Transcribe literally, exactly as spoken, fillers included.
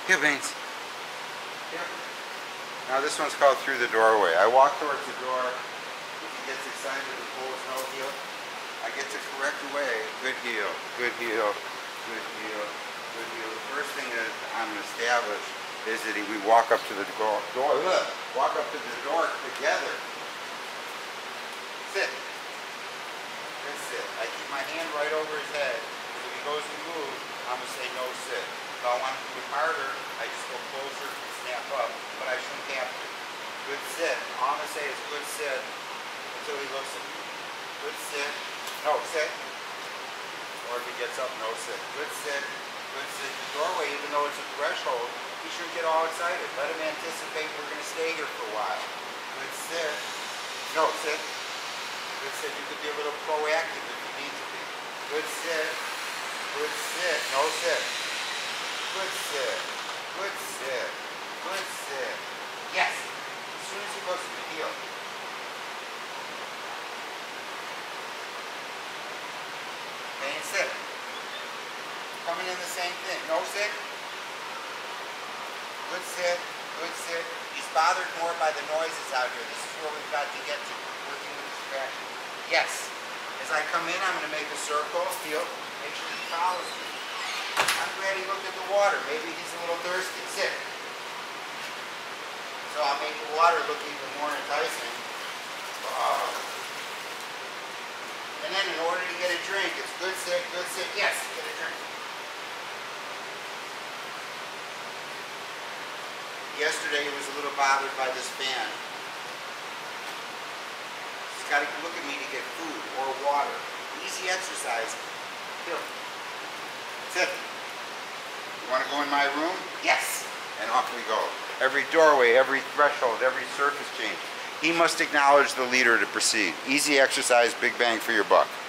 Here, Baines. Here. Now this one's called through the doorway. I walk towards the door. If he gets excited and pulls no heel, I get to correct away. Good heel, good heel, good heel, good heel. The first thing that I'm going to establish is that we walk up to the door. door look, walk up to the door together. Sit. Good sit. I keep my hand right over his head. If he goes to move, I'm going to say no sit. If I want to do it harder, I just go closer and snap up, but I shouldn't have to. Good sit. All I'm going to say is good sit until he looks at me. Good sit. No, sit. Or if he gets up, no sit. Good sit. Good sit. The doorway, even though it's a threshold, he shouldn't get all excited. Let him anticipate we're going to stay here for a while. Good sit. No, sit. Good sit. You could be a little proactive if you need to be. Good sit. Good sit. No sit. Good sit. Good sit. Good sit. Yes. As soon as he goes to the heel. Baines sit. Coming in the same thing. No sit. Good sit. Good sit. He's bothered more by the noises out here. This is where we've got to get to. Working with distraction. Yes. As I come in, I'm going to make a circle. Heel. Make sure he follows me. I'm glad he looked at the water. Maybe he's a little thirsty. Sit. So I'll make the water look even more enticing. Oh. And then in order to get a drink, it's good sit, good sit. Yes, get a drink. Yesterday he was a little bothered by this fan. He's got to look at me to get food or water. Easy exercise. Here. Sit. You want to go in my room? Yes. And off we go. Every doorway, every threshold, every surface change. He must acknowledge the leader to proceed. Easy exercise, big bang for your buck.